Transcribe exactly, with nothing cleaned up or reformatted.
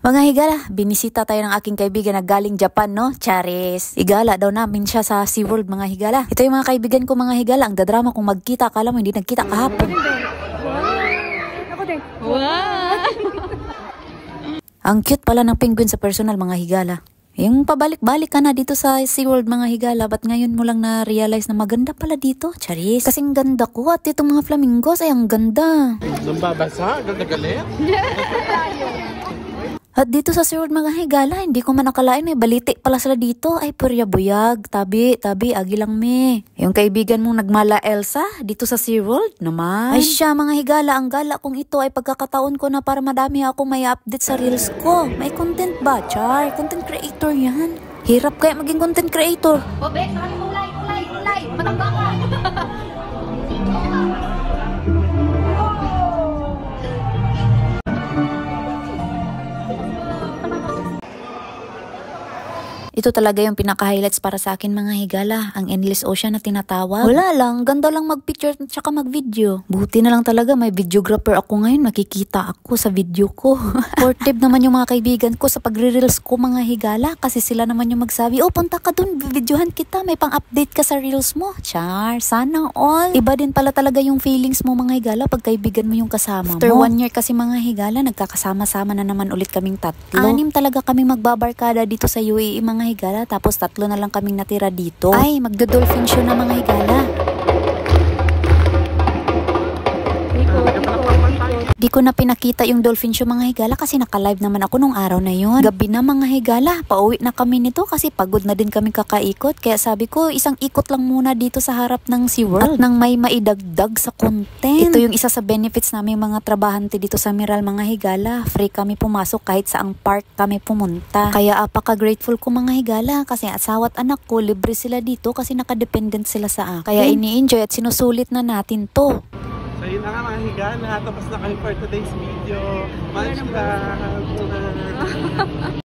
Mga higala, binisita tayo ng aking kaibigan na galing Japan, no? Charis. Igala daw namin siya sa SeaWorld, mga higala. Ito yung mga kaibigan ko, mga higala. Ang dadrama kung magkita. Akala mo, hindi nagkita kahapon. Ako din. Wow! Ang cute pala ng penguin sa personal, mga higala. Yung pabalik-balik ka na dito sa SeaWorld, mga higala. Ba't ngayon mo lang na-realize na maganda pala dito? Charis. Kasing ganda ko at itong mga flamingos ay ang ganda. Nambabasa? Ganda galit? At dito sa SeaWorld, mga higala, hindi ko man nakalain may baliti pala sila dito. Ay, purya buyag. Tabi, tabi, agi lang me. Yung kaibigan mong nagmala Elsa, dito sa SeaWorld naman. Ay siya, mga higala, ang gala kung ito ay pagkakataon ko na para madami ako may update sa reels ko. May content ba, Char? Content creator yan. Hirap kaya maging content creator. O, Bex, saka mo ulay, ulay, ulay. Matangga ka. Ito talaga yung pinaka-highlights para sa akin, mga higala. Ang endless ocean na tinatawag. Wala lang, ganda lang mag-picture at saka mag-video. Buti na lang talaga may videographer ako ngayon. Makikita ako sa video ko. Supportive naman yung mga kaibigan ko sa pagre-reels ko, mga higala. Kasi sila naman yung magsabi, oh, punta ka dun, videohan kita. May pang-update ka sa reels mo. Char, sana all. Iba din pala talaga yung feelings mo, mga higala, pag kaibigan mo yung kasama mo. After one year kasi, mga higala, nagkakasama-sama na naman ulit kaming tatlo. Anim talaga kaming magbabarkada dito sa U A E, mga higala, tapos tatlo na lang kaming natira dito. Ay, magdo-dolphin show na, mga higala. Di ko na pinakita yung dolphin show, mga higala, kasi naka-live naman ako nung araw na yun. Gabi na, mga higala, pauwi na kami nito kasi pagod na din kami kakaikot. Kaya sabi ko, isang ikot lang muna dito sa harap ng SeaWorld at nang may maidagdag sa content. Ito yung isa sa benefits namin mga trabahante dito sa Miral, mga higala. Free kami pumasok kahit saang park kami pumunta. Kaya apaka-grateful ko, mga higala, kasi asawa at anak ko, libre sila dito kasi nakadependent sila sa akin. Kaya ini-enjoy at sinusulit na natin to. So yun na nga, mga higala. Tapos na kami for today's video. Much love!